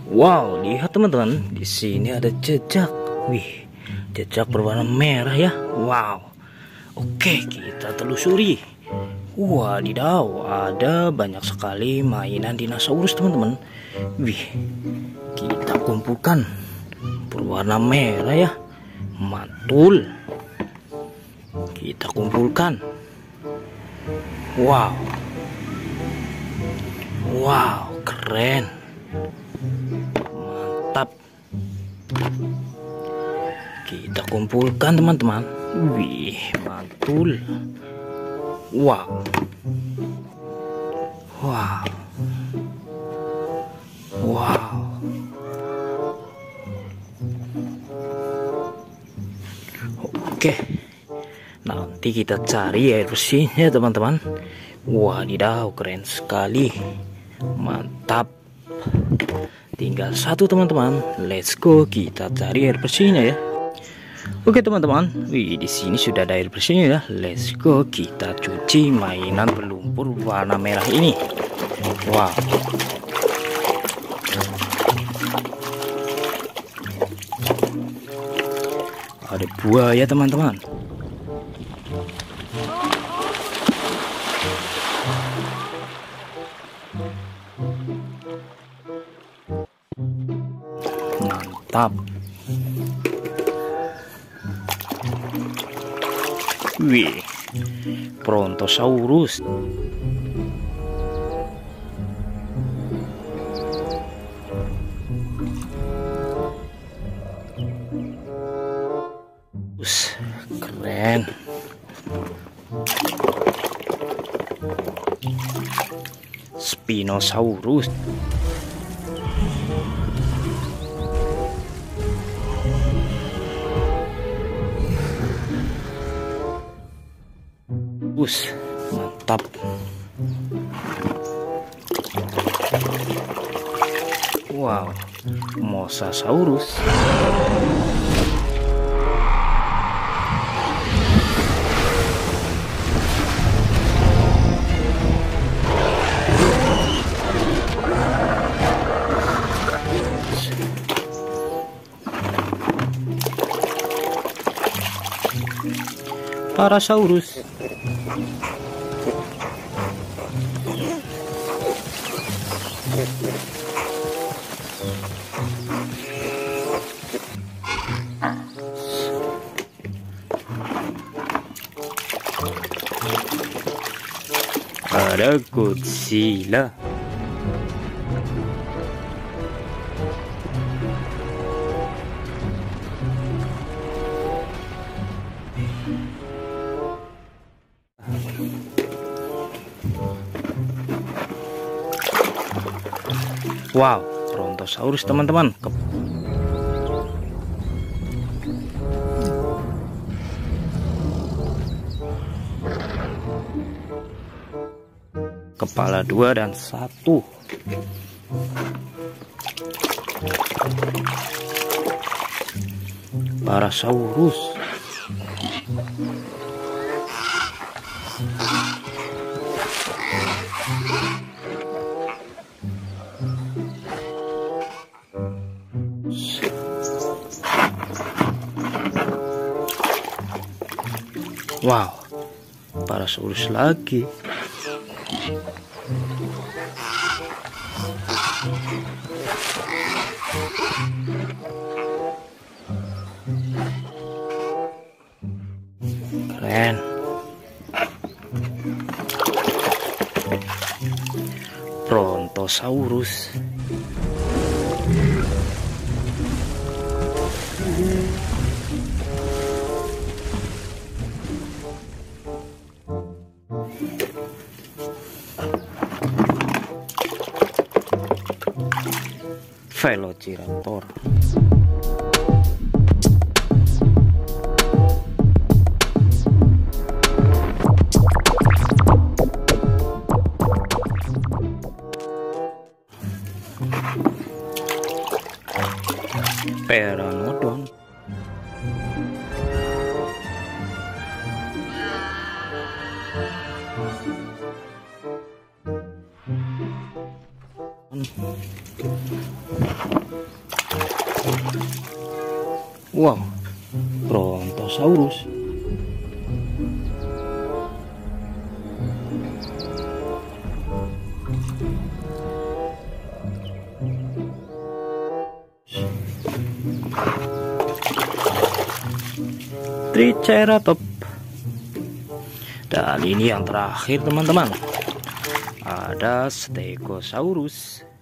Wow, lihat teman-teman, di sini ada jejak. Wih, jejak berwarna merah ya. Wow. Oke, kita telusuri. Wadidaw, ada banyak sekali mainan dinosaurus teman-teman. Wih, kita kumpulkan. Berwarna merah ya. Mantul. Kita kumpulkan. Wow. Wow, keren. Mantap. Kita kumpulkan teman-teman. Wih, mantul. Wow. Wow. Wow. Oke. Nanti kita cari air bersihnya teman-teman. Wadidaw, keren sekali. Mantap. Tinggal satu teman-teman. Let's go, kita cari air bersihnya ya. Oke teman-teman, wih, di sini sudah ada air bersihnya ya. Let's go, kita cuci mainan berlumpur warna merah ini. Wow. Ada buaya teman-teman. Mantap. Wih, Brontosaurus. Keren. Spinosaurus. Mantap. Wow, Mosasaurus. Parasaurus. Ada Godzilla. Wow, Brontosaurus teman-teman. Kepala 2 dan 1. Parasaurus. Wow, Parasaurus lagi. Keren. Brontosaurus. Velociraptor. Pteranodon. Wow, Brontosaurus. Triceratops. Dan ini yang terakhir teman-teman, ada Stegosaurus.